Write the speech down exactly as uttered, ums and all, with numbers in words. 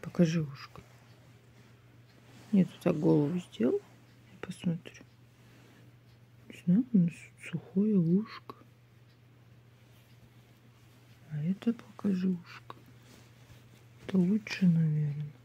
Покажи ушко. Нет, вот так голову сделал. Я посмотрю. Не знаю, у нас сухое ушко. А это покажи ушко. Это лучше, наверное.